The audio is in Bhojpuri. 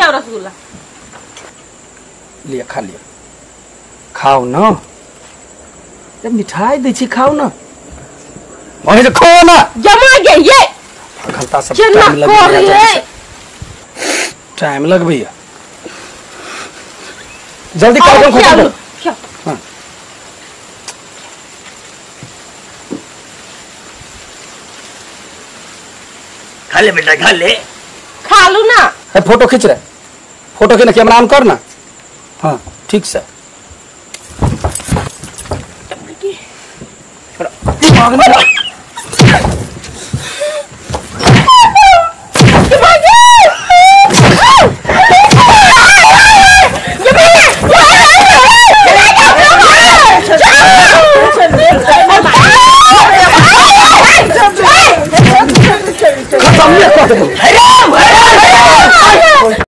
खिलाओ रसगुल्ला लिया खा लिया खाओ ना जब मिठाई दे छी खाओ ना वहीं से खाओ ना जमा गए ये घंटा सब टाइम लग भैया जल्दी कार्यक्रम खत्म करो हाँ खा ले बेटा खा ले खा लू ना फोटो खींच रहे फोटो के कैमरा ऑन कर ना हाँ ठीक से दिमाग में